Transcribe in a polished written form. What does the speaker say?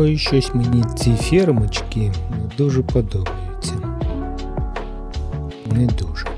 Ой, щось мені ці фермочки не дуже подобаються. Не дуже.